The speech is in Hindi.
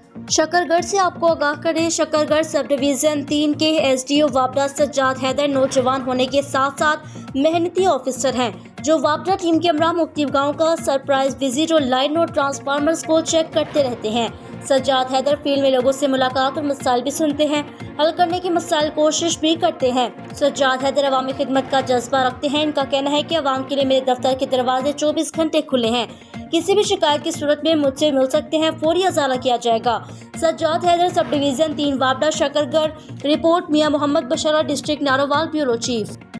शकरगढ़ से आपको आगाह करें। शकरगढ़ सब डिवीज़न 3 के एसडीओ वापडा सज्जाद हैदर नौजवान होने के साथ साथ मेहनती ऑफिसर हैं, जो वापडा टीम के हमरा मुख्तलिफ गाँव का सरप्राइज विजिट और लाइन और ट्रांसफार्मर्स को चेक करते रहते हैं। सज्जाद हैदर फील्ड में लोगों से मुलाकात और मसाइल भी सुनते हैं, हल करने की मसाइल कोशिश भी करते हैं। सज्जाद हैदर अवामी खिदमत का जज्बा रखते हैं। इनका कहना है कि अवाम के लिए मेरे दफ्तर के दरवाजे 24 घंटे खुले हैं। किसी भी शिकायत की सूरत में मुझसे मिल सकते हैं, फौरी अजाला किया जाएगा। सज्जाद हैदर सब डिवीज़न 3 वापडा शकरगढ़। रिपोर्ट मियां Mohammad Bashra, district Narowal, bureau chief.